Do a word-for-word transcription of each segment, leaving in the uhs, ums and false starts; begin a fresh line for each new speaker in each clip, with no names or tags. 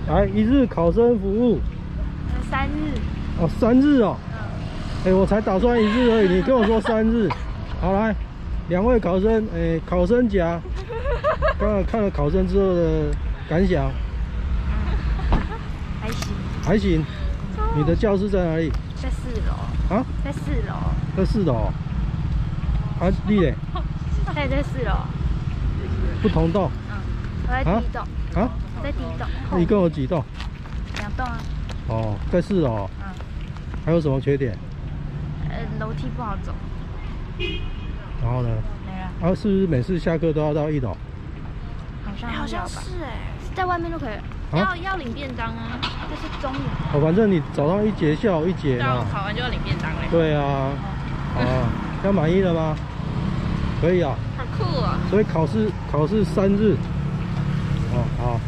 来，一日考生服务。
三日。
哦，三日哦。
嗯。
哎，我才打算一日而已，你跟我说三日。好，来，两位考生，哎，考生甲，刚刚看了考生之后的感想。
嗯，还行。
还行。你的教室在哪里？
在四楼。啊？在四楼。
在四楼。啊，你嘞？
他也在四楼。
不同栋。
嗯，我在第一栋。
啊？
我在第一栋。
你跟我几栋？
两栋啊。
哦，在四楼。嗯。还有什么缺点？
呃，楼梯不好走。
然后呢？
没了。
啊，是不是每次下课都要到一楼？
好像好像是哎，在外面就可以。要要领便当啊，这是中午。
哦，反正你早上一节，下午一节嘛。
考完就要领便当嘞。
对啊。啊，要满意了吗？可以啊。
好酷啊！
所以考试考试三日。哦，好。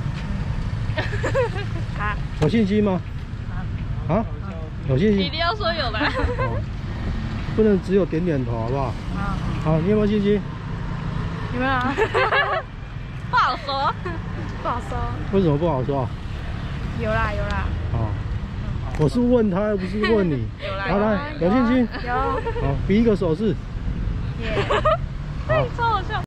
好。
有信心吗？啊？有信心？
一定要说有吧。
不能只有点点头，好不好？啊。好，你有没有信心？
有没有啊？不好说，不好说。
为什么不好说？
有啦有啦。
哦。我是问他，又不是问你。
有啦。
好，来，有信心？
有。
好，比一个手势。
耶。
好。
超好笑。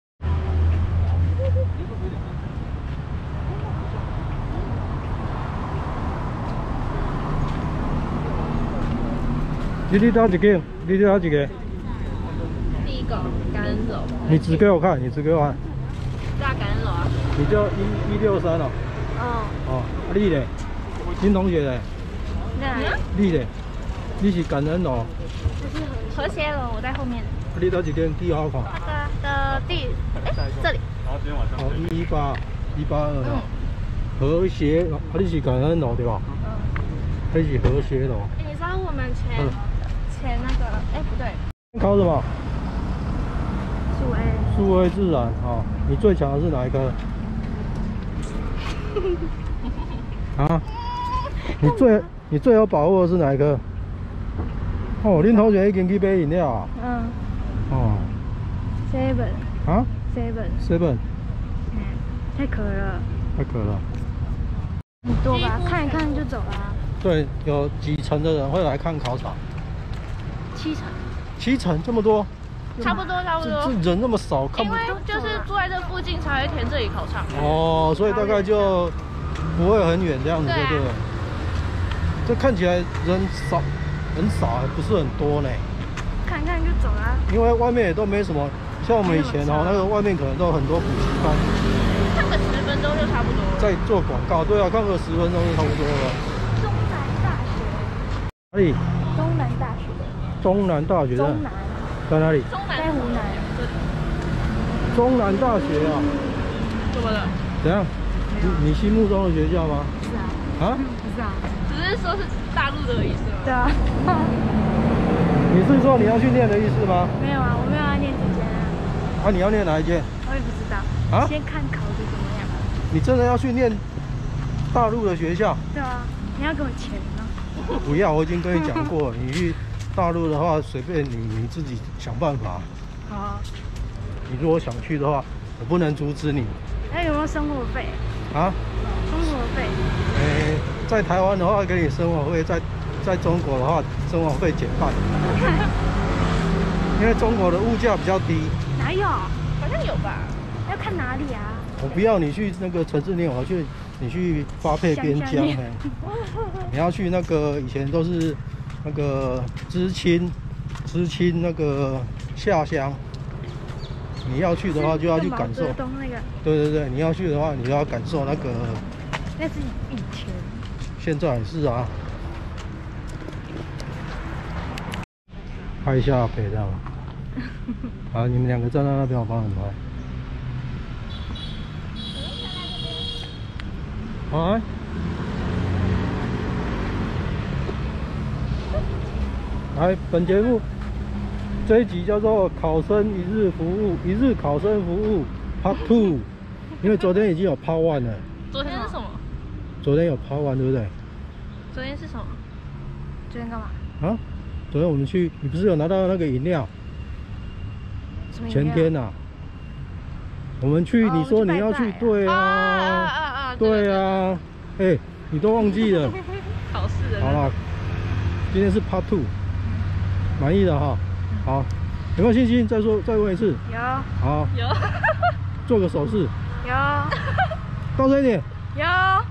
你你打几个？你打几个？
第一个感恩手。
你指给我看，你指给我看。
大感恩手啊。
你就一一六三哦。
哦。
哦，啊你嘞？新同学嘞？你嘞？你是感恩楼。
这是和谐楼，我在后面。
你打几间第好看？
的的第，哎，这里。
哦，一一八一八二哦。和谐，啊你是感恩楼对吧？嗯。这是和谐楼。
哎，你知道我们前前那个，哎不对。
考什么？
数 A。
数 A 自然啊，你最强的是哪一科？啊？你最你最有把握的是哪一科？哦，恁同学已经去买饮料啊？
嗯。
哦。
Seven。
啊
？Seven。
Seven。
嗯，太渴了。
太渴了。
很多吧，看一看就走了。
对，有几成的人会来看考场？
七成。
七成这么多？
差不多差不多。
这人那么少，看不。
因为就是住在这附近才会填这里考场。
哦，所以大概就不会很远这样子，对不对？这看起来人少，很少，不是很多呢。
看看就走了。
因为外面也都没什么，像我们以前哦，那个外面可能都有很多补习班。
看个十分钟就差不多了。
在做广告，对啊，看个十分钟就差不多了。
中南大学。
哪里？
中南大学。
中南大学在
中南。
在哪里？
中南在湖南。
中南大学啊？
怎么了？
怎样？你你心目中的学校吗？
是啊。
啊？
不是啊，只是说是大陆的意思吗？对啊。
你是说你要去念的意思吗？
没有啊，我没有要念这间啊。
啊，你要念哪一间？
我也不知道。啊？先看考的怎么样。
你真的要去念大陆的学校？
对啊，你要给我钱吗？
不要，我已经跟你讲过，你去大陆的话，随便你你自己想办法。
好啊。
你如果想去的话，我不能阻止你。
那有没有生活费？
啊？
生活费？
诶，在台湾的话给你生活费，在在中国的话生活费减半。因为中国的物价比较低。
哪有？好像有吧？要看哪里啊？
我不要你去那个城市念，我去你去发配边疆。你要去那个以前都是那个知青，知青那个下乡。你要去的话，就要去感受。
那个。
对对对，你要去的话，你就要感受那个。
那是以前。
现在也是啊。拍一下北这样。好，你们两个站在那边，我帮你们拍。好。来，本节目。这一集叫做考生一日服务，一日考生服务 Part Two， 因为昨天已经有 Part One 了。
昨天是什么？
昨天有 Part One 对不对？
昨天是什么？昨天干嘛？
啊？昨天我们去，你不是有拿到那个饮料？
什么饮料？
前天啊，我们去，你说你要去，对啊，
啊啊啊！
对啊，哎， 你都忘记了。
考试的。
好了，今天是 Part Two， 满意的哈。好，有没有信心？再说，再问一次。
有。
好。
有。
做个手势。
有。
大声一点。
有。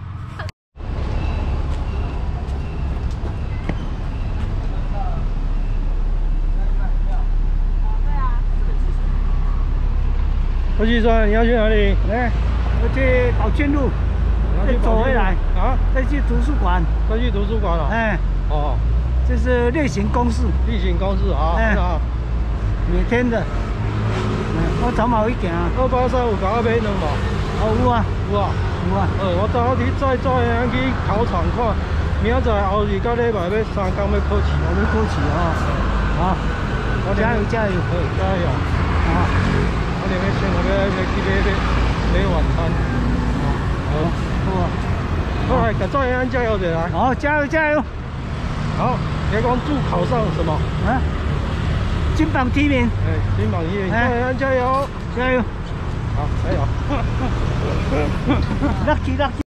何先生，你要去哪里？
来，我去宝剑路，再走回来
啊，
再去图书馆。
再去图书馆了。哎，哦，
这是例行公事。
例行公事啊，哎，好，
每天的。嗯，我早晚会行。
二八三有甲我买两无？
哦，有啊，
有啊，
有啊。
呃，我早起再载人去考场看，明仔载后日到礼拜要三工要考试，
我要考试啊。好，加油加油，
好加油。
好。
我哋要先，我要要去买买买晚餐。好，
好啊。
好来，甲载人加油者来。
好，加油加油。
好，你讲祝考上什么？
啊？金榜题名。
哎，金榜题名，载人加油，
加油。
好，加油。
Lucky lucky。